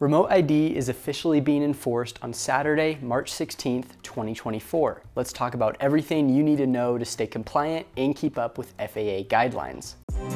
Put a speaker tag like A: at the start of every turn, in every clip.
A: Remote ID is officially being enforced on Saturday, March 16th, 2024. Let's talk about everything you need to know to stay compliant and keep up with FAA guidelines.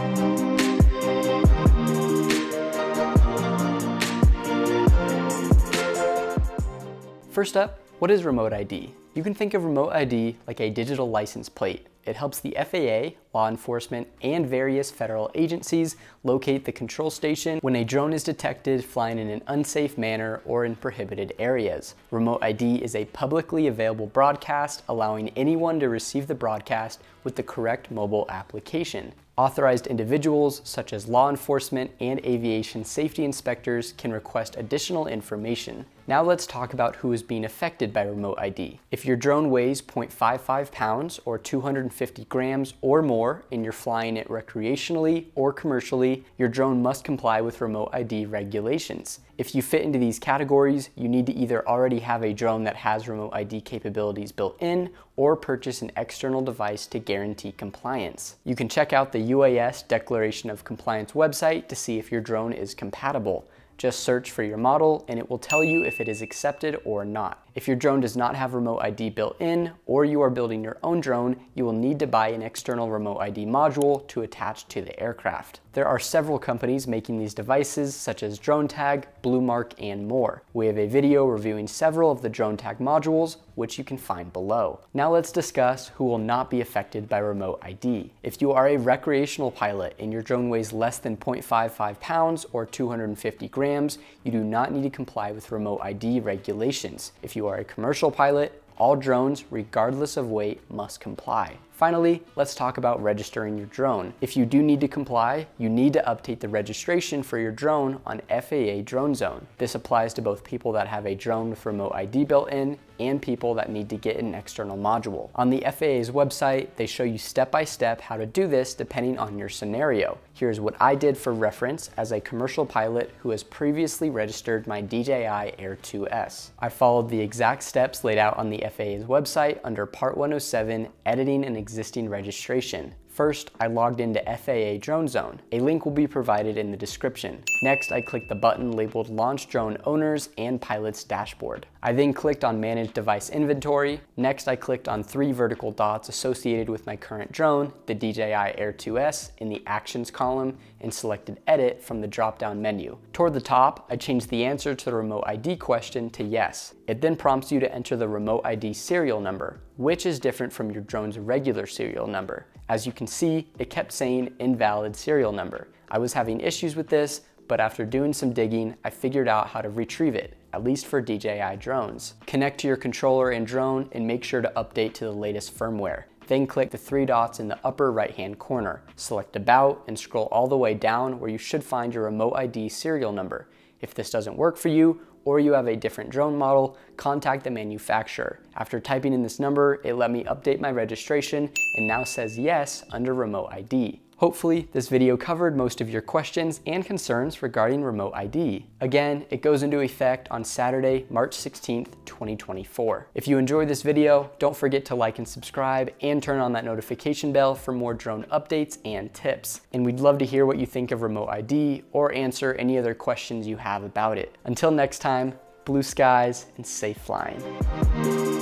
A: First up, what is remote ID? You can think of remote ID like a digital license plate. It helps the FAA, law enforcement, and various federal agencies locate the control station when a drone is detected flying in an unsafe manner or in prohibited areas. Remote ID is a publicly available broadcast allowing anyone to receive the broadcast with the correct mobile application. Authorized individuals such as law enforcement and aviation safety inspectors can request additional information. Now let's talk about who is being affected by remote ID. If your drone weighs 0.55 pounds or 250 grams or more and you're flying it recreationally or commercially, your drone must comply with remote ID regulations. If you fit into these categories, you need to either already have a drone that has remote ID capabilities built in or purchase an external device to guarantee compliance. You can check out the UAS Declaration of Compliance website to see if your drone is compatible. Just search for your model and it will tell you if it is accepted or not. If your drone does not have remote ID built in, or you are building your own drone, you will need to buy an external remote ID module to attach to the aircraft. There are several companies making these devices such as DroneTag, Bluemark, and more. We have a video reviewing several of the DroneTag modules, which you can find below. Now let's discuss who will not be affected by remote ID. If you are a recreational pilot and your drone weighs less than 0.55 pounds or 250 grams, you do not need to comply with remote ID regulations. If you are a commercial pilot, all drones, regardless of weight, must comply. Finally, let's talk about registering your drone. If you do need to comply, you need to update the registration for your drone on FAA Drone Zone. This applies to both people that have a drone with remote ID built in and people that need to get an external module. On the FAA's website, they show you step-by-step how to do this depending on your scenario. Here's what I did for reference as a commercial pilot who has previously registered my DJI Air 2S. I followed the exact steps laid out on the FAA's website under Part 107, Editing an Existing Registration. First, I logged into FAA Drone Zone. A link will be provided in the description. Next, I clicked the button labeled Launch Drone Owners and Pilot's Dashboard. I then clicked on Manage Device Inventory. Next, I clicked on 3 vertical dots associated with my current drone, the DJI Air 2S, in the Actions column, and selected Edit from the drop-down menu. Toward the top, I changed the answer to the remote ID question to yes. It then prompts you to enter the remote ID serial number, which is different from your drone's regular serial number. As you can see, it kept saying invalid serial number. I was having issues with this, but after doing some digging, I figured out how to retrieve it, at least for DJI drones. Connect to your controller and drone and make sure to update to the latest firmware. Then click the 3 dots in the upper right-hand corner. Select About and scroll all the way down where you should find your remote ID serial number. If this doesn't work for you, or you have a different drone model, contact the manufacturer. After typing in this number, it let me update my registration and now says yes under remote ID. Hopefully, this video covered most of your questions and concerns regarding remote ID. Again, it goes into effect on Saturday, March 16th, 2024. If you enjoyed this video, don't forget to like and subscribe and turn on that notification bell for more drone updates and tips. And we'd love to hear what you think of remote ID or answer any other questions you have about it. Until next time, blue skies and safe flying.